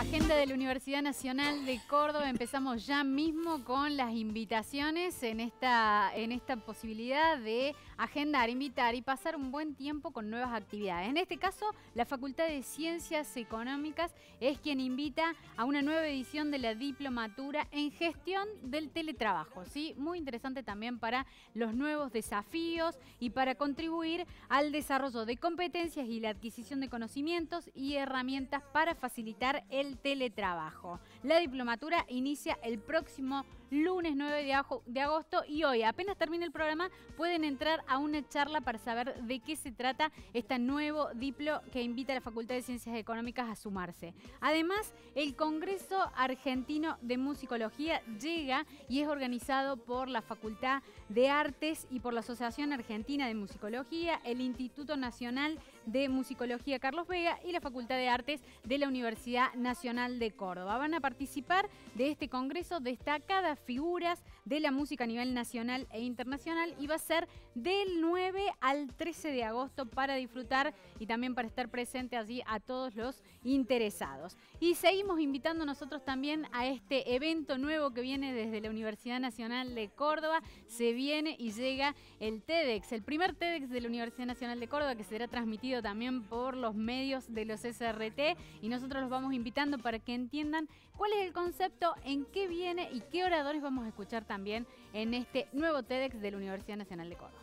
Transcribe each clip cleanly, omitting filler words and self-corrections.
agenda de la Universidad Nacional de Córdoba. Empezamos ya mismo con las invitaciones en esta posibilidad de agendar, invitar y pasar un buen tiempo con nuevas actividades. En este caso, la Facultad de Ciencias Económicas es quien invita a una nueva edición de la Diplomatura en Gestión del Teletrabajo, ¿sí? Muy interesante también para los nuevos desafíos y para contribuir al desarrollo de competencias y la adquisición de conocimientos y herramientas para facilitar el teletrabajo. La diplomatura inicia el próximo lunes 9 de agosto y hoy, apenas termine el programa, pueden entrar a una charla para saber de qué se trata este nuevo diplo que invita a la Facultad de Ciencias Económicas a sumarse. Además, el Congreso Argentino de Musicología llega y es organizado por la Facultad de Artes y por la Asociación Argentina de Musicología, el Instituto Nacional de Musicología Carlos Vega y la Facultad de Artes de la Universidad Nacional de Córdoba. Van a participar de este congreso destacadas figuras de la música a nivel nacional e internacional y va a ser del 9 al 13 de agosto para disfrutar y también para estar presente allí a todos los interesados. Y seguimos invitando nosotros también a este evento nuevo que viene desde la Universidad Nacional de Córdoba. Se viene y llega el TEDx, el primer TEDx de la Universidad Nacional de Córdoba, que será transmitido también por los medios de los SRT, y nosotros los vamos invitando para que entiendan cuál es el concepto, en qué viene y qué oradores vamos a escuchar también en este nuevo TEDx de la Universidad Nacional de Córdoba.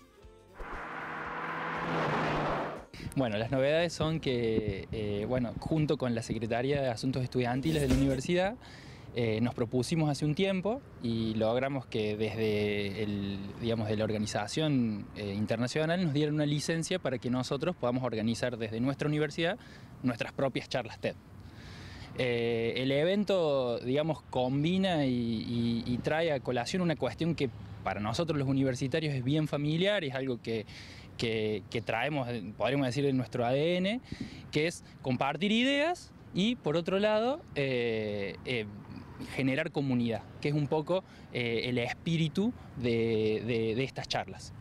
Bueno, las novedades son que, junto con la Secretaría de Asuntos Estudiantiles de la universidad, nos propusimos hace un tiempo y logramos que desde de la organización internacional nos dieran una licencia para que nosotros podamos organizar desde nuestra universidad nuestras propias charlas TED. El evento, combina y trae a colación una cuestión que para nosotros los universitarios es bien familiar, es algo que traemos, podríamos decir, en nuestro ADN, que es compartir ideas y, por otro lado, generar comunidad, que es un poco el espíritu de estas charlas.